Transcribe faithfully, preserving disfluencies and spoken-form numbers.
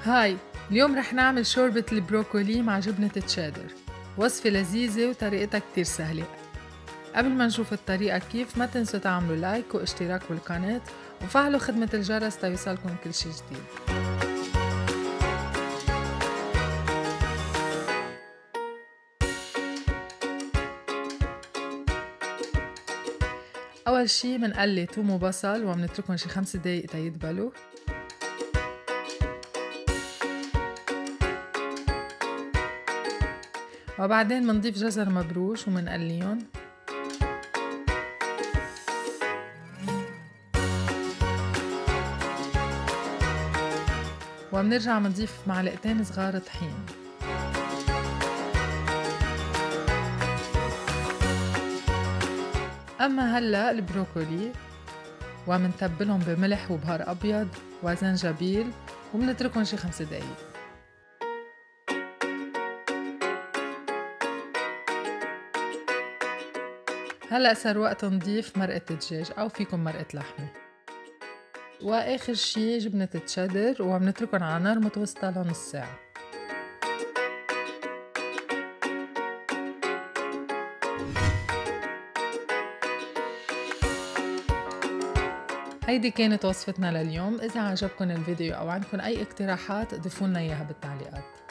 هاي، اليوم رح نعمل شوربة البروكولي مع جبنة تشيدر. وصفة لذيذة وطريقتها كتير سهلة. قبل ما نشوف الطريقة كيف، ما تنسوا تعملوا لايك واشتراك بالقناة وفعلوا خدمة الجرس تيوصلكم كل شي جديد. أول شي منقلي توم وبصل ومنتركن شي خمس دقايق تيدبلوا. وبعدين منضيف جزر مبروش ومنقليهم. ومنرجع منضيف معلقتين صغار طحين. أما هلأ البروكولي ومنتبلهم بملح وبهار أبيض وزنجبيل ومنتركهم شي خمس دقايق. هلأ صار وقت نضيف مرقة دجاج أو فيكم مرقة لحمة. وآخر شي جبنة تشيدر ومنتركن على نار متوسطة لنص ساعة. هيدي كانت وصفتنا لليوم. إذا عجبكن الفيديو أو عندكن أي اقتراحات ضيفولنا إياها بالتعليقات.